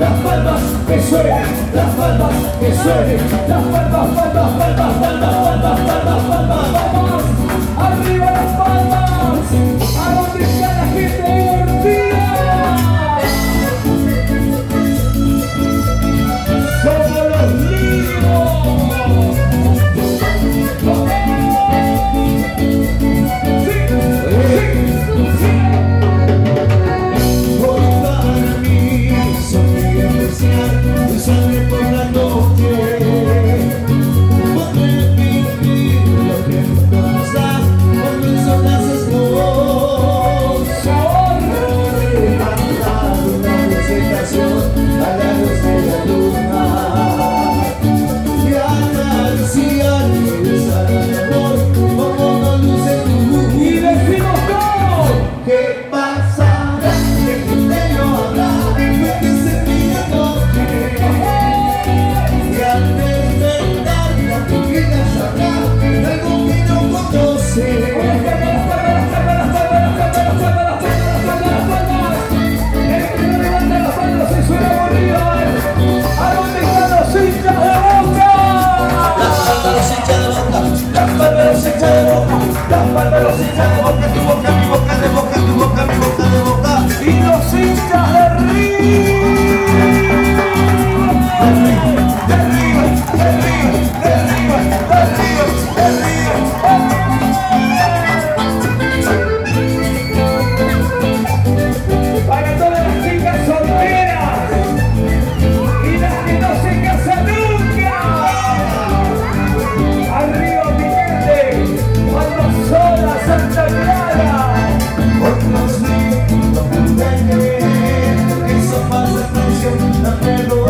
las palmas que suenen, las palmas que suenen, las palmas, palmas, palmas, palmas, palmas, palmas, palmas, palmas, arriba las palmas, a donde está la gente divertida. Somos los niños. Sale por la noche, podré vivir lo que nos da, cuando el sol hace cantar una dulce canción a la luz de la luna y acariciar y besar el amor como una luz en tu luz. Y decimos todo, ¿qué pasará? ¿Qué misterio habrá? ¿Qué se mira noche? Y al despertar la vida sabrá algo que no conoce. ¿A dónde están los hinchas de Boca? Las palmas los hinchas de Boca, las palmas los hinchas de Boca, las palmas los hinchas de Boca, tu boca, mi boca, de Boca, tu boca, mi boca, de Boca. Y los hinchas de para todas las chicas solteras y las que no se casan nunca. Arriba mi gente, Palma Sola, Santa Clara. Por los niños no pude creer, eso pasa traición, la perdón.